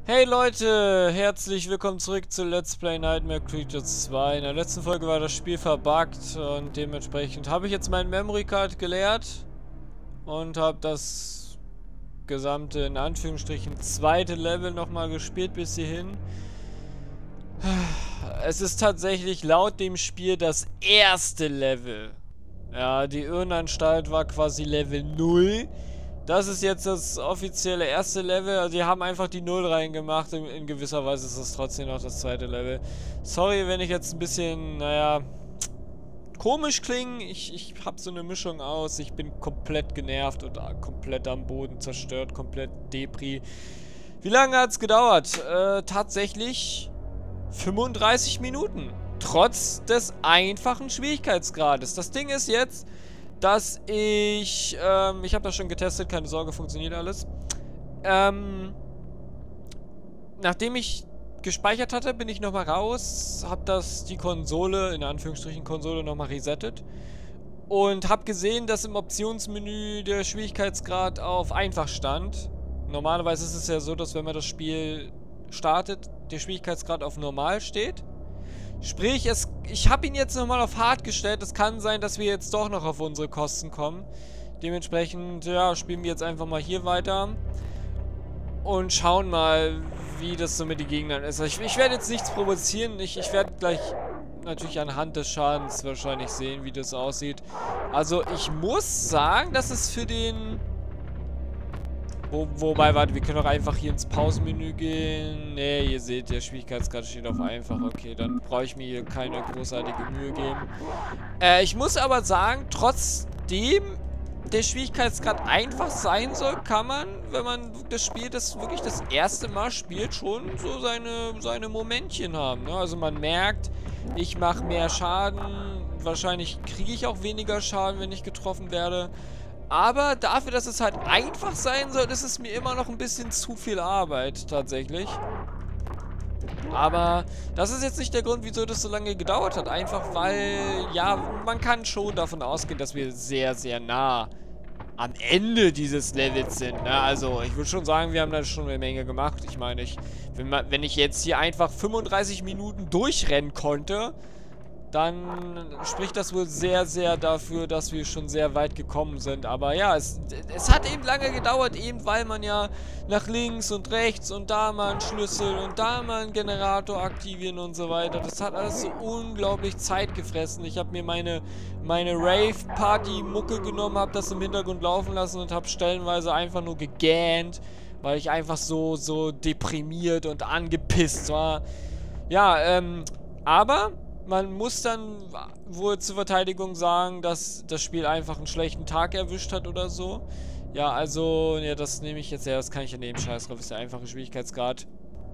Hey Leute, herzlich willkommen zurück zu Let's Play Nightmare Creatures 2. In der letzten Folge war das Spiel verbuggt und dementsprechend habe ich jetzt mein Memory Card geleert und habe das gesamte, in Anführungsstrichen, zweite Level nochmal gespielt bis hierhin. Es ist tatsächlich laut dem Spiel das erste Level. Ja, die Irrenanstalt war quasi Level 0. Das ist jetzt das offizielle erste Level. Also die haben einfach die 0 reingemacht. In gewisser Weise ist es trotzdem noch das zweite Level. Sorry, wenn ich jetzt ein bisschen, naja, komisch klinge. Ich habe so eine Mischung aus. Ich bin komplett genervt und komplett am Boden zerstört. Komplett Depri. Wie lange hat es gedauert? Tatsächlich 35 Minuten. Trotz des einfachen Schwierigkeitsgrades. Das Ding ist jetzt, dass ich habe das schon getestet, keine Sorge, funktioniert alles. Nachdem ich gespeichert hatte, bin ich nochmal raus, habe die Konsole, in Anführungsstrichen Konsole, nochmal resettet. Und habe gesehen, dass im Optionsmenü der Schwierigkeitsgrad auf einfach stand. Normalerweise ist es ja so, dass wenn man das Spiel startet, der Schwierigkeitsgrad auf normal steht. Sprich, ich habe ihn jetzt nochmal auf hart gestellt. Es kann sein, dass wir jetzt doch noch auf unsere Kosten kommen. Dementsprechend, ja, spielen wir jetzt einfach mal hier weiter. Und schauen mal, wie das so mit den Gegnern ist. Ich werde jetzt nichts provozieren. Ich werde gleich natürlich anhand des Schadens wahrscheinlich sehen, wie das aussieht. Also, ich muss sagen, dass es für den... Wobei, warte, wir können doch einfach hier ins Pausenmenü gehen. Ne, ihr seht, der Schwierigkeitsgrad steht auf einfach. Okay, dann brauche ich mir hier keine großartige Mühe geben. Ich muss aber sagen, trotzdem der Schwierigkeitsgrad einfach sein soll, kann man, wenn man das Spiel wirklich das erste Mal spielt, schon so seine Momentchen haben. Ne? Also man merkt, ich mache mehr Schaden. Wahrscheinlich kriege ich auch weniger Schaden, wenn ich getroffen werde. Aber dafür, dass es halt einfach sein soll, ist es mir immer noch ein bisschen zu viel Arbeit, tatsächlich. Aber das ist jetzt nicht der Grund, wieso das so lange gedauert hat. Einfach weil, ja, man kann schon davon ausgehen, dass wir sehr, sehr nah am Ende dieses Levels sind. Ne? Also, ich würde schon sagen, wir haben da schon eine Menge gemacht. Ich meine, wenn ich jetzt hier einfach 35 Minuten durchrennen konnte, dann spricht das wohl sehr, sehr dafür, dass wir schon sehr weit gekommen sind. Aber ja, es hat eben lange gedauert, eben weil man ja nach links und rechts und da mal einen Schlüssel und da mal einen Generator aktivieren und so weiter. Das hat alles so unglaublich Zeit gefressen. Ich habe mir meine Rave-Party-Mucke genommen, habe das im Hintergrund laufen lassen und habe stellenweise einfach nur gegähnt, weil ich einfach so deprimiert und angepisst war. Ja, aber... Man muss dann wohl zur Verteidigung sagen, dass das Spiel einfach einen schlechten Tag erwischt hat oder so. Ja, also, ja, das nehme ich jetzt, ja, das kann ich ja nehmen. Scheiß drauf, ist der einfache Schwierigkeitsgrad.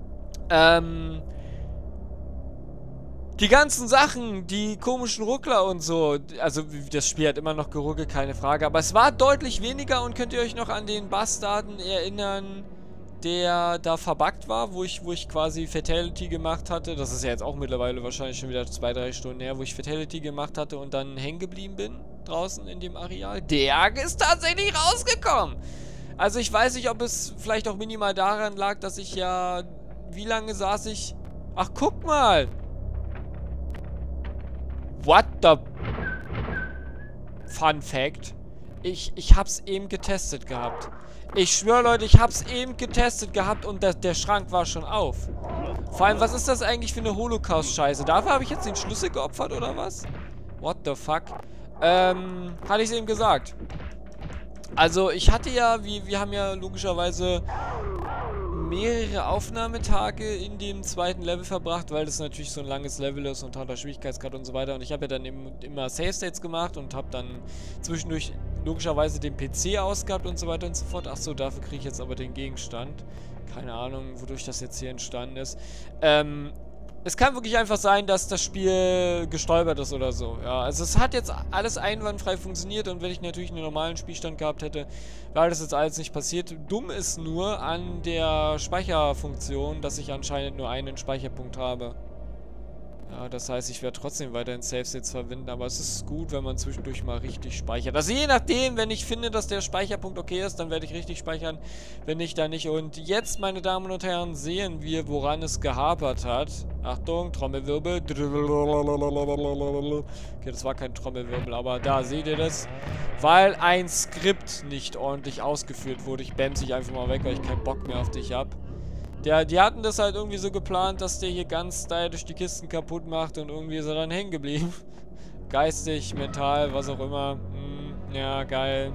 Die ganzen Sachen, die komischen Ruckler und so, also das Spiel hat immer noch geruckelt, keine Frage, aber es war deutlich weniger und könnt ihr euch noch an den Bastarden erinnern, der da verbuggt war, wo ich quasi Fatality gemacht hatte. Das ist ja jetzt auch mittlerweile wahrscheinlich schon wieder 2-3 Stunden her, wo ich Fatality gemacht hatte und dann hängen geblieben bin draußen in dem Areal. Der ist tatsächlich rausgekommen. Also ich weiß nicht, ob es vielleicht auch minimal daran lag, dass ich ja... Wie lange saß ich... Ach, guck mal! What the... Fun Fact. Ich hab's eben getestet gehabt. Ich schwöre, Leute, ich hab's eben getestet gehabt und der Schrank war schon auf. Vor allem, was ist das eigentlich für eine Holocaust-Scheiße? Dafür habe ich jetzt den Schlüssel geopfert, oder was? What the fuck? Hatte ich es eben gesagt. Also, ich hatte ja, wir haben ja logischerweise mehrere Aufnahmetage in dem zweiten Level verbracht, weil das natürlich so ein langes Level ist und hat Schwierigkeitsgrad und so weiter. Und ich habe ja dann immer Save States gemacht und habe dann zwischendurch logischerweise den PC ausgehabt und so weiter und so fort. Achso, dafür kriege ich jetzt aber den Gegenstand. Keine Ahnung, wodurch das jetzt hier entstanden ist. Es kann wirklich einfach sein, dass das Spiel gestolpert ist oder so. Ja, also es hat jetzt alles einwandfrei funktioniert und wenn ich natürlich einen normalen Spielstand gehabt hätte, wäre das jetzt alles nicht passiert. Dumm ist nur an der Speicherfunktion, dass ich anscheinend nur einen Speicherpunkt habe. Ja, das heißt, ich werde trotzdem weiterhin Save-States verwenden, aber es ist gut, wenn man zwischendurch mal richtig speichert. Also je nachdem, wenn ich finde, dass der Speicherpunkt okay ist, dann werde ich richtig speichern, wenn nicht, dann nicht. Und jetzt, meine Damen und Herren, sehen wir, woran es gehapert hat. Achtung, Trommelwirbel. Okay, das war kein Trommelwirbel, aber da seht ihr das. Weil ein Skript nicht ordentlich ausgeführt wurde. Ich bämse dich einfach mal weg, weil ich keinen Bock mehr auf dich habe. Die hatten das halt irgendwie so geplant, dass der hier ganz stylisch die Kisten kaputt macht und irgendwie ist er dann hängen geblieben. Geistig, mental, was auch immer. Ja, geil.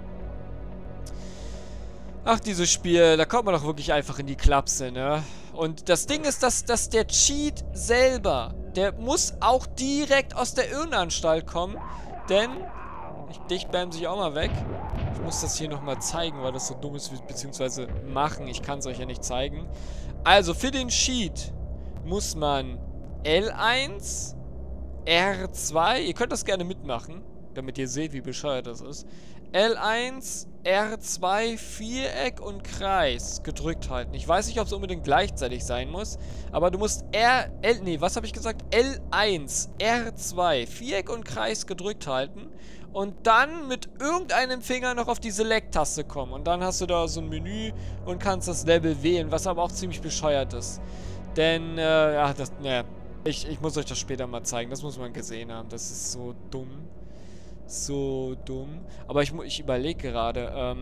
Ach, dieses Spiel, da kommt man doch wirklich einfach in die Klapse, ne? Und das Ding ist, dass der Cheat selber, der muss auch direkt aus der Irrenanstalt kommen, denn... Dich bämse ich auch mal weg. Ich muss das hier nochmal zeigen, weil das so dumm ist, beziehungsweise machen. Ich kann es euch ja nicht zeigen. Also, für den Cheat muss man L1, R2, ihr könnt das gerne mitmachen, damit ihr seht, wie bescheuert das ist. L1, R2, Viereck und Kreis gedrückt halten. Ich weiß nicht, ob es unbedingt gleichzeitig sein muss, aber du musst was habe ich gesagt? L1, R2, Viereck und Kreis gedrückt halten und dann mit irgendeinem Finger noch auf die Select-Taste kommen. Und dann hast du da so ein Menü und kannst das Level wählen, was aber auch ziemlich bescheuert ist. Denn, ja, ich muss euch das später mal zeigen. Das muss man gesehen haben. Das ist so dumm. So dumm. Aber ich überlege gerade,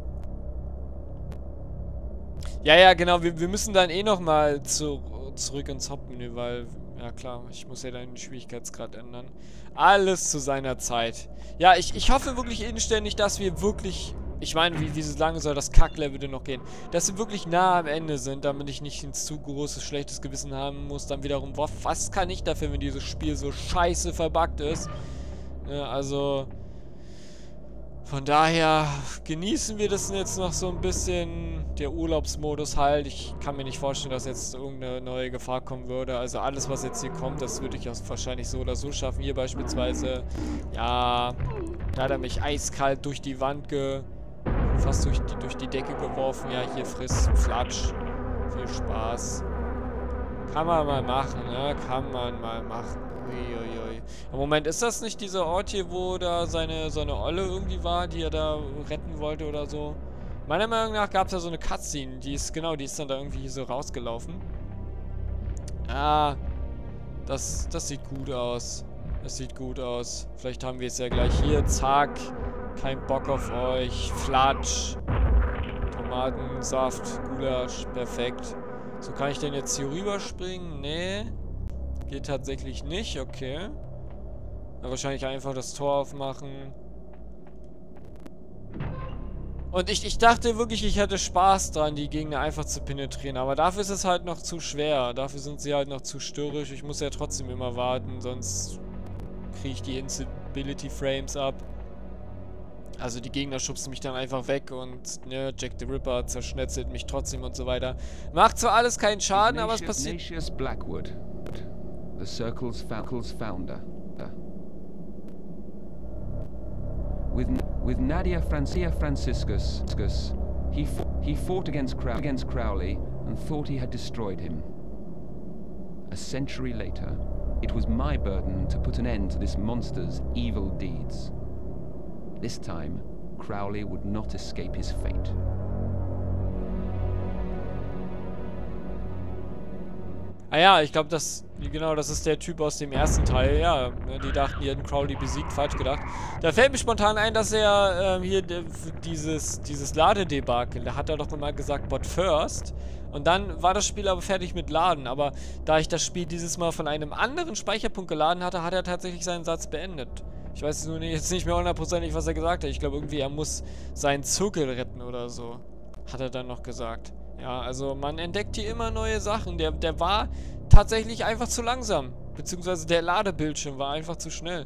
ja, genau, wir müssen dann eh nochmal zurück ins Hauptmenü, weil, ja klar, ich muss ja dann den Schwierigkeitsgrad ändern. Alles zu seiner Zeit. Ja, ich hoffe wirklich inständig, dass wir wirklich, ich meine, wie lange soll das Kacklevel denn noch gehen? Dass wir wirklich nah am Ende sind, damit ich nicht ein zu großes, schlechtes Gewissen haben muss. Dann wiederum, was kann ich dafür, wenn dieses Spiel so scheiße verbuggt ist? Ja, also... Von daher genießen wir das jetzt noch so ein bisschen, der Urlaubsmodus halt. Ich kann mir nicht vorstellen, dass jetzt irgendeine neue Gefahr kommen würde. Also alles, was jetzt hier kommt, das würde ich auch wahrscheinlich so oder so schaffen. Hier beispielsweise, ja, da hat er mich eiskalt durch die Wand fast durch die Decke geworfen. Ja, hier friss, Flatsch. Viel Spaß. Kann man mal machen, ne? Kann man mal machen. Uiuiui. Im Moment, ist das nicht dieser Ort hier, wo da seine Olle irgendwie war, die er da retten wollte oder so? Meiner Meinung nach gab es ja so eine Cutscene, die ist dann da irgendwie so rausgelaufen. Ah, das sieht gut aus. Das sieht gut aus. Vielleicht haben wir es ja gleich hier. Zack. Kein Bock auf euch. Flatsch. Tomatensaft. Gulasch. Perfekt. So, kann ich denn jetzt hier rüberspringen? Nee. Geht tatsächlich nicht, okay. Na, wahrscheinlich einfach das Tor aufmachen. Und ich dachte wirklich, ich hätte Spaß dran, die Gegner einfach zu penetrieren. Aber dafür ist es halt noch zu schwer. Dafür sind sie halt noch zu störrisch. Ich muss ja trotzdem immer warten, sonst kriege ich die Instability Frames ab. Also die Gegner schubsen mich dann einfach weg und ne, Jack the Ripper zerschnetzelt mich trotzdem und so weiter. Macht zwar alles keinen Schaden, aber es passiert... Ignatius Blackwood, the Circle's founder. With Nadia Francia Franciscus, he fought against Crowley and thought he had destroyed him. A century later, it was my burden to put an end to this monster's evil deeds. This time, Crowley would not escape his fate. Ah ja, ich glaube, das ist der Typ aus dem ersten Teil, ja. Die dachten, die hätten Crowley besiegt, falsch gedacht. Da fällt mir spontan ein, dass er hier dieses Ladedebakel, da hat er doch mal gesagt, but first. Und dann war das Spiel aber fertig mit Laden. Aber da ich das Spiel dieses Mal von einem anderen Speicherpunkt geladen hatte, hat er tatsächlich seinen Satz beendet. Ich weiß nur jetzt nicht mehr hundertprozentig, was er gesagt hat. Ich glaube irgendwie, er muss seinen Zirkel retten oder so. Hat er dann noch gesagt. Ja, also man entdeckt hier immer neue Sachen. Der war tatsächlich einfach zu langsam. Beziehungsweise der Ladebildschirm war einfach zu schnell.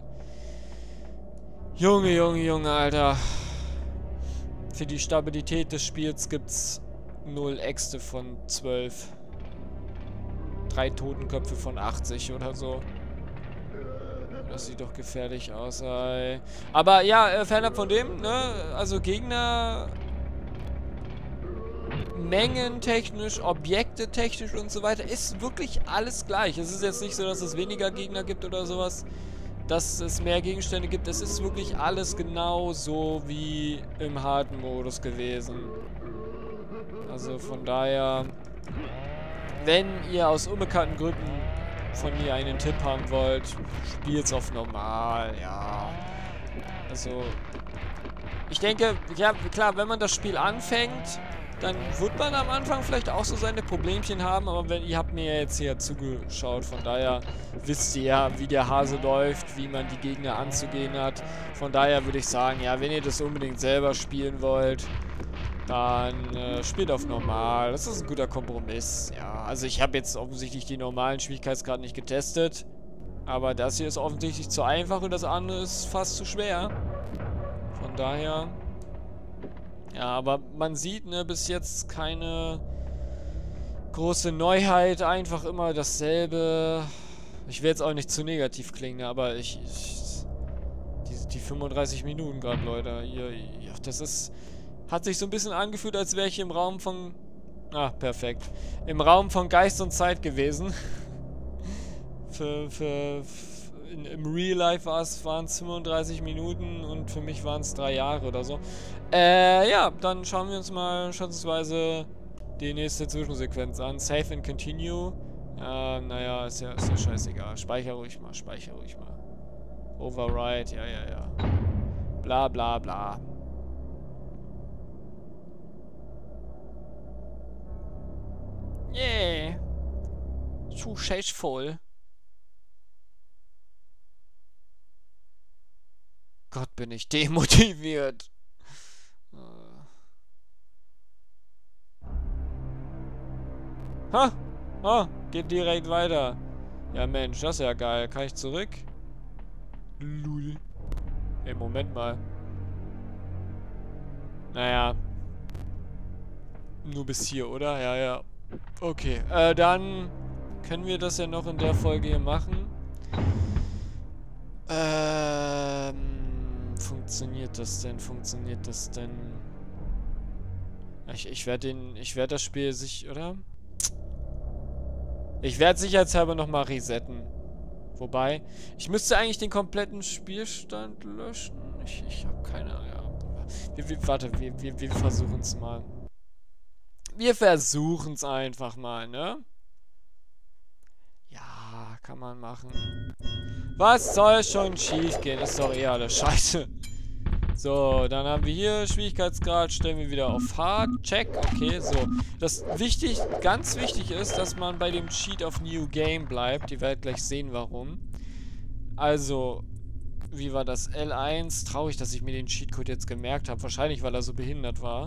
Junge, Alter. Für die Stabilität des Spiels gibt's 0 Äxte von 12. 3 Totenköpfe von 80 oder so. Das sieht doch gefährlich aus, ey. Aber ja, fernab von dem, ne? Also Gegner mengentechnisch, objektetechnisch und so weiter, ist wirklich alles gleich. Es ist jetzt nicht so, dass es weniger Gegner gibt oder sowas, dass es mehr Gegenstände gibt. Es ist wirklich alles genau so wie im harten Modus gewesen. Also von daher, wenn ihr aus unbekannten Gründen von mir einen Tipp haben wollt, spielt's auf normal, ja. Also, ich denke, ja, klar, wenn man das Spiel anfängt, dann wird man am Anfang vielleicht auch so seine Problemchen haben, aber ihr habt mir ja jetzt hier zugeschaut, von daher wisst ihr ja, wie der Hase läuft, wie man die Gegner anzugehen hat. Von daher würde ich sagen, ja, wenn ihr das unbedingt selber spielen wollt, dann spielt auf normal. Das ist ein guter Kompromiss. Ja, also ich habe jetzt offensichtlich die normalen Schwierigkeitsgrade nicht getestet. Aber das hier ist offensichtlich zu einfach und das andere ist fast zu schwer. Von daher... Ja, aber man sieht, ne, bis jetzt keine große Neuheit. Einfach immer dasselbe. Ich will jetzt auch nicht zu negativ klingen, aber die 35 Minuten gerade, Leute. Ja, das ist... Hat sich so ein bisschen angefühlt, als wäre ich im Raum von... Ah, perfekt. Im Raum von Geist und Zeit gewesen. Im Real Life waren es 35 Minuten und für mich waren es 3 Jahre oder so. Ja, dann schauen wir uns mal schätzungsweise die nächste Zwischensequenz an. Save and Continue. Naja, ist ja scheißegal. Speicher ruhig mal. Override, ja. Bla bla bla. Yeah. Zu scheißvoll. Gott, bin ich demotiviert. Ha! Oh, geht direkt weiter. Ja, Mensch, das ist ja geil. Kann ich zurück? Lul. Ey, Moment mal. Naja. Nur bis hier, oder? Ja. Okay, dann können wir das ja noch in der Folge hier machen. Funktioniert das denn? Ich werde das Spiel oder? Ich werde sicherheitshalber nochmal resetten. Wobei, ich müsste eigentlich den kompletten Spielstand löschen. Ich habe keine Ahnung. Warte, wir versuchen es mal. Wir versuchen es einfach mal, ne? Ja, kann man machen. Was soll schon schief gehen? Ist doch eh alles scheiße. So, dann haben wir hier Schwierigkeitsgrad, stellen wir wieder auf Hard. Check, okay, so. Ganz wichtig ist, dass man bei dem Cheat auf New Game bleibt. Ihr werdet gleich sehen, warum. Also, wie war das? L1. Traurig, dass ich mir den Cheatcode jetzt gemerkt habe. Wahrscheinlich, weil er so behindert war.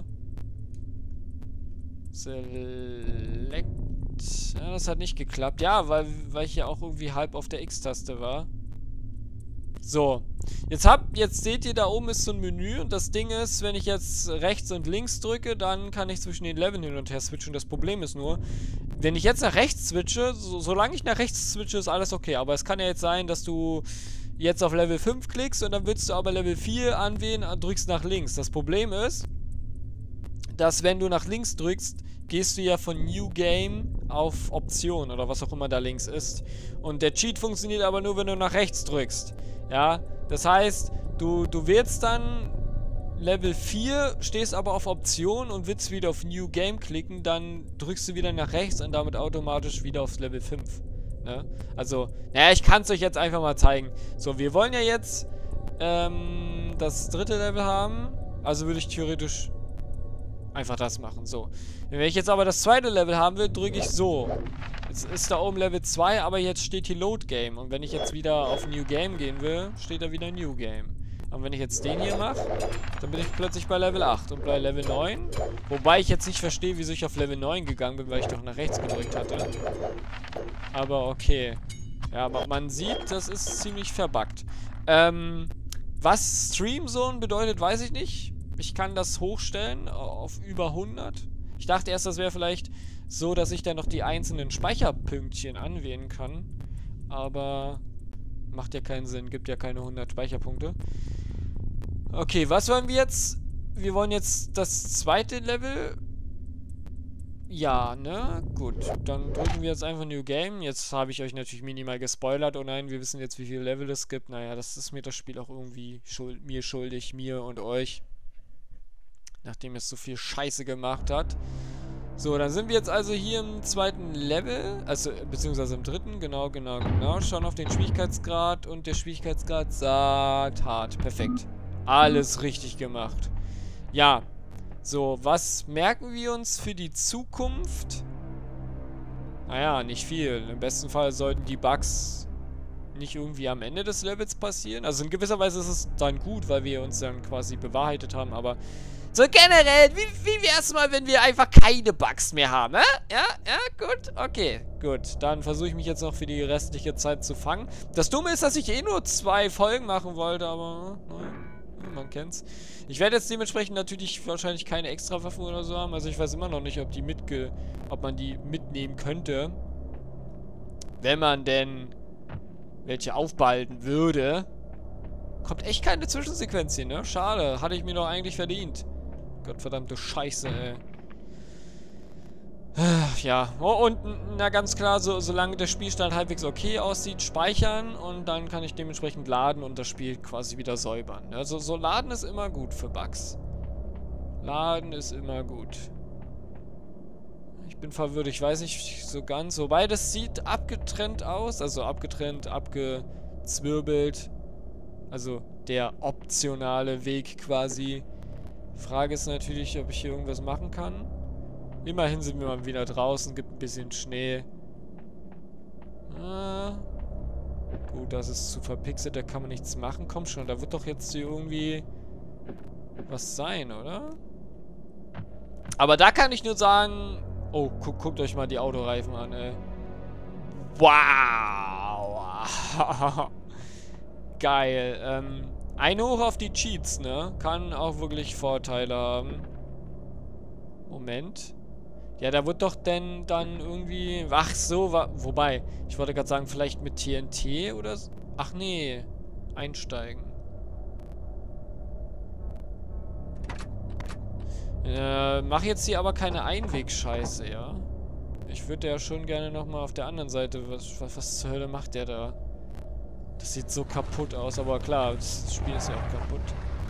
Select. Ja, das hat nicht geklappt. Ja, weil ich ja auch irgendwie halb auf der X-Taste war. So. Jetzt seht ihr, da oben ist so ein Menü und das Ding ist, wenn ich jetzt rechts und links drücke, dann kann ich zwischen den Leveln hin und her switchen. Das Problem ist nur, wenn ich jetzt nach rechts switche, solange ich nach rechts switche, ist alles okay. Aber es kann ja jetzt sein, dass du jetzt auf Level 5 klickst und dann willst du aber Level 4 anwählen und drückst nach links. Das Problem ist, dass wenn du nach links drückst, gehst du ja von New Game auf Option oder was auch immer da links ist. Und der Cheat funktioniert aber nur, wenn du nach rechts drückst. Ja, das heißt, du wählst dann Level 4, stehst aber auf Option und willst wieder auf New Game klicken, dann drückst du wieder nach rechts und damit automatisch wieder aufs Level 5. Ne? Also, naja, ich kann es euch jetzt einfach mal zeigen. So, wir wollen ja jetzt das dritte Level haben. Also würde ich theoretisch einfach das machen. So. Wenn ich jetzt aber das zweite Level haben will, drücke ich so. Jetzt ist da oben Level 2, aber jetzt steht hier Load Game. Und wenn ich jetzt wieder auf New Game gehen will, steht da wieder New Game. Und wenn ich jetzt den hier mache, dann bin ich plötzlich bei Level 8 und bei Level 9. Wobei ich jetzt nicht verstehe, wieso ich auf Level 9 gegangen bin, weil ich doch nach rechts gedrückt hatte. Aber okay. Ja, aber man sieht, das ist ziemlich verbuggt. Was Stream Zone bedeutet, weiß ich nicht. Ich kann das hochstellen auf über 100. Ich dachte erst, das wäre vielleicht so, dass ich dann noch die einzelnen Speicherpünktchen anwählen kann. Aber macht ja keinen Sinn, gibt ja keine 100 Speicherpunkte. Okay, was wollen wir jetzt? Wir wollen jetzt das zweite Level Ja, ne? Gut. Dann drücken wir jetzt einfach New Game. Jetzt habe ich euch natürlich minimal gespoilert. Oh nein, wir wissen jetzt, wie viele Level es gibt. Naja, das ist mir das Spiel auch irgendwie schuldig, mir und euch. Nachdem es so viel Scheiße gemacht hat. So, dann sind wir jetzt also hier im zweiten Level. Also, beziehungsweise im dritten. Genau. Schauen auf den Schwierigkeitsgrad. Und der Schwierigkeitsgrad sagt hart. Perfekt. Alles richtig gemacht. Ja. So, was merken wir uns für die Zukunft? Naja, nicht viel. Im besten Fall sollten die Bugs nicht irgendwie am Ende des Levels passieren. Also in gewisser Weise ist es dann gut, weil wir uns dann quasi bewahrheitet haben, aber so generell, wie wär's mal, wenn wir einfach keine Bugs mehr haben, Ja, gut, okay, gut. Dann versuche ich mich jetzt noch für die restliche Zeit zu fangen. Das Dumme ist, dass ich eh nur 2 Folgen machen wollte, aber man kennt's. Ich werde jetzt dementsprechend natürlich wahrscheinlich keine extra Waffen oder so haben. Also ich weiß immer noch nicht, ob man die mitnehmen könnte. Wenn man denn welche aufbehalten würde. Kommt echt keine Zwischensequenz hier, ne? Schade. Hatte ich mir doch eigentlich verdient. Gottverdammte Scheiße, ey. Ja, und na ganz klar, solange der Spielstand halbwegs okay aussieht, speichern und dann kann ich dementsprechend laden und das Spiel quasi wieder säubern. Also so laden ist immer gut für Bugs. Laden ist immer gut. Ich bin verwirrt, ich weiß nicht so ganz. Wobei, das sieht abgetrennt aus, also abgetrennt, abgezwirbelt. Also der optionale Weg quasi. Frage ist natürlich, ob ich hier irgendwas machen kann. Immerhin sind wir mal wieder draußen, gibt ein bisschen Schnee. Gut, das ist zu verpixelt, da kann man nichts machen. Komm schon, da wird doch jetzt hier irgendwie was sein, oder? Aber da kann ich nur sagen... Oh, guckt euch mal die Autoreifen an, ey. Wow! Geil. Ein Hoch auf die Cheats, ne? Kann auch wirklich Vorteile haben. Moment. Ja, da wird doch denn dann irgendwie... Ach so, wobei, ich wollte gerade sagen, vielleicht mit TNT oder so. Ach nee, einsteigen. Mach jetzt hier aber keine Einwegscheiße, ja? Ich würde ja schon gerne nochmal auf der anderen Seite... Was zur Hölle macht der da? Das sieht so kaputt aus, aber klar, das Spiel ist ja auch kaputt.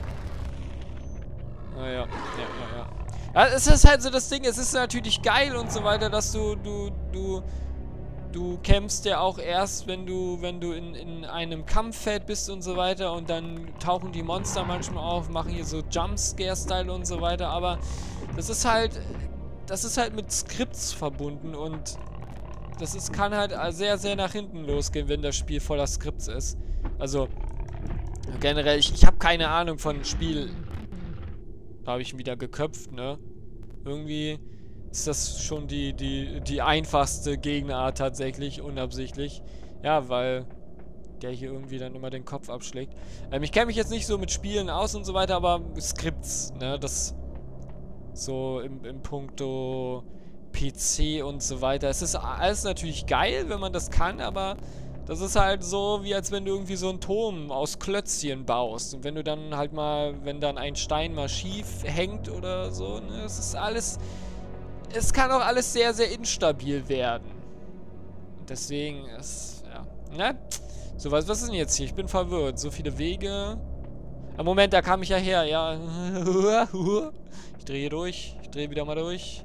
Naja, ja. Ja, es ist halt so das Ding, es ist natürlich geil und so weiter, dass du kämpfst ja auch erst, wenn du in einem Kampffeld bist und so weiter und dann tauchen die Monster manchmal auf, machen hier so Jumpscare-Style und so weiter, aber das ist halt mit Skripts verbunden und kann halt sehr, sehr nach hinten losgehen, wenn das Spiel voller Skripts ist. Also, generell, ich habe keine Ahnung von Spiel. Da habe ich ihn wieder geköpft, ne? Irgendwie ist das schon die einfachste Gegnerart tatsächlich, unabsichtlich. Ja, weil der hier irgendwie dann immer den Kopf abschlägt. Ich kenne mich jetzt nicht so mit Spielen aus und so weiter, aber Skripts, ne? Das so im Punkto PC und so weiter. Es ist alles natürlich geil, wenn man das kann, aber das ist halt so, wie als wenn du irgendwie so einen Turm aus Klötzchen baust. Und wenn du dann halt mal, wenn dann ein Stein mal schief hängt oder so, ne, es ist alles, es kann auch alles sehr, sehr instabil werden. Und deswegen ist, ja, ne? So, was ist denn jetzt hier? Ich bin verwirrt. So viele Wege. Moment, da kam ich ja her, ja. Ich drehe durch. Ich drehe wieder mal durch.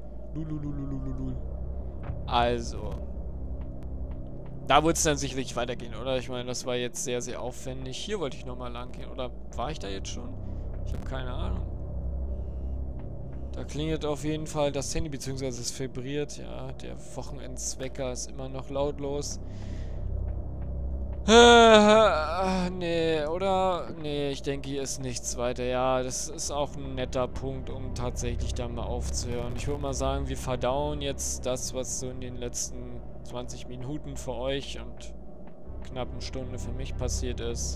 Also. Da wird es dann sicherlich weitergehen, oder? Ich meine, das war jetzt sehr, sehr aufwendig. Hier wollte ich nochmal lang gehen. Oder war ich da jetzt schon? Ich habe keine Ahnung. Da klingelt auf jeden Fall das Handy, beziehungsweise es vibriert. Ja, der Wochenendswecker ist immer noch lautlos. Nee, oder? Nee, ich denke, hier ist nichts weiter. Ja, das ist auch ein netter Punkt, um tatsächlich dann mal aufzuhören. Ich würde mal sagen, wir verdauen jetzt das, was so in den letzten 20 Minuten für euch und knapp eine Stunde für mich passiert ist.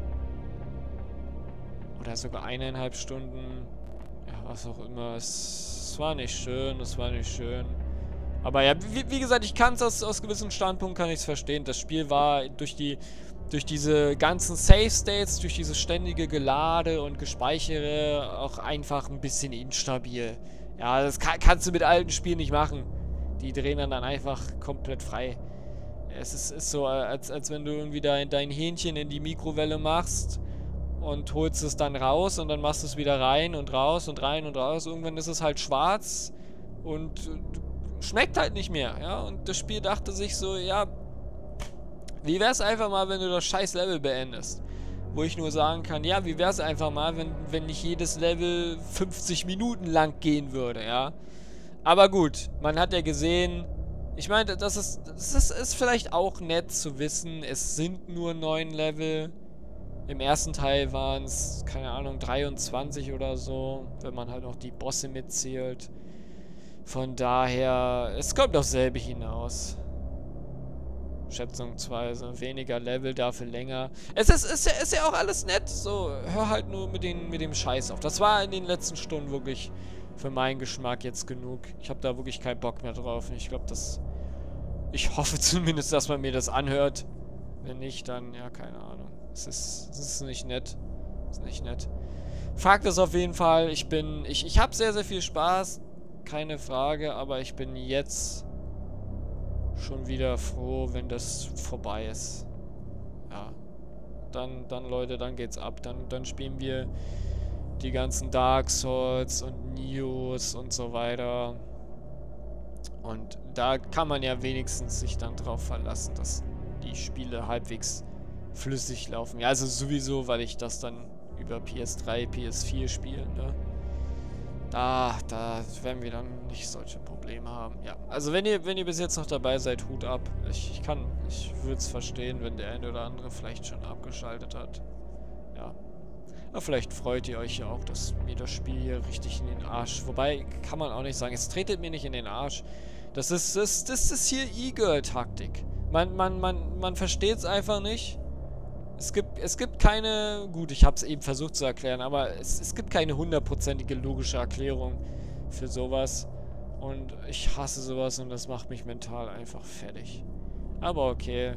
Oder sogar 1,5 Stunden. Ja, was auch immer. Es war nicht schön, es war nicht schön. Aber ja, wie gesagt, ich kann es aus gewissen Standpunkten kann ich es verstehen. Das Spiel war durch diese ganzen Save States, durch dieses ständige Gelade und Gespeichere auch einfach ein bisschen instabil. Ja, das kannst du mit alten Spielen nicht machen. Die drehen dann einfach komplett frei. Es ist so, als wenn du irgendwie dein Hähnchen in die Mikrowelle machst und holst es dann raus und dann machst du es wieder rein und raus und rein und raus. Irgendwann ist es halt schwarz und schmeckt halt nicht mehr, ja. Und das Spiel dachte sich so, ja, wie wär's einfach mal, wenn du das scheiß Level beendest? Wo ich nur sagen kann, ja, wie wär's einfach mal, wenn nicht jedes Level 50 Minuten lang gehen würde, ja. Aber gut, man hat ja gesehen, ich meine, das ist vielleicht auch nett zu wissen, es sind nur 9 Level. Im ersten Teil waren es, keine Ahnung, 23 oder so, wenn man halt noch die Bosse mitzählt. Von daher, es kommt auf selbe hinaus. Schätzungsweise. Weniger Level, dafür länger. Es ist ja auch alles nett. So, hör halt nur mit dem Scheiß auf. Das war in den letzten Stunden wirklich für meinen Geschmack jetzt genug. Ich habe da wirklich keinen Bock mehr drauf. Ich glaube, ich hoffe zumindest, dass man mir das anhört. Wenn nicht, dann, ja, keine Ahnung. Es ist nicht nett. Es ist nicht nett. Fakt ist auf jeden Fall, ich habe sehr, sehr viel Spaß. Keine Frage, aber ich bin jetzt schon wieder froh, wenn das vorbei ist. Ja. Dann Leute, dann geht's ab. Dann spielen wir die ganzen Dark Souls und Nios und so weiter. Und da kann man ja wenigstens sich dann drauf verlassen, dass die Spiele halbwegs flüssig laufen. Ja, also sowieso, weil ich das dann über PS3, PS4 spiele, ne? Da werden wir dann nicht solche Probleme haben. Ja, also wenn ihr bis jetzt noch dabei seid, Hut ab. Ich würde es verstehen, wenn der eine oder andere vielleicht schon abgeschaltet hat. Ja. Aber vielleicht freut ihr euch ja auch, dass mir das Spiel hier richtig in den Arsch... Wobei, kann man auch nicht sagen, es tretet mir nicht in den Arsch. Das ist hier E-Girl-Taktik. Man versteht es einfach nicht. Es gibt keine... Gut, ich habe es eben versucht zu erklären, aber es gibt keine hundertprozentige logische Erklärung für sowas. Und ich hasse sowas und das macht mich mental einfach fertig. Aber okay.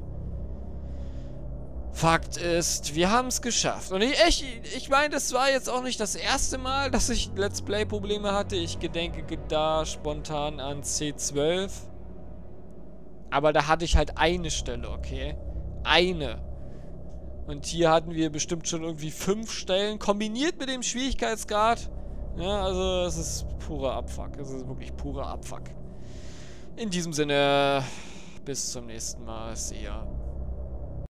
Fakt ist, wir haben es geschafft. Und ich meine, das war jetzt auch nicht das erste Mal, dass ich Let's Play-Probleme hatte. Ich gedenke da spontan an C12. Aber da hatte ich halt eine Stelle, okay? Eine. Und hier hatten wir bestimmt schon irgendwie 5 Stellen, kombiniert mit dem Schwierigkeitsgrad. Ja, also es ist purer Abfuck. Es ist wirklich purer Abfuck. In diesem Sinne, bis zum nächsten Mal. See ya.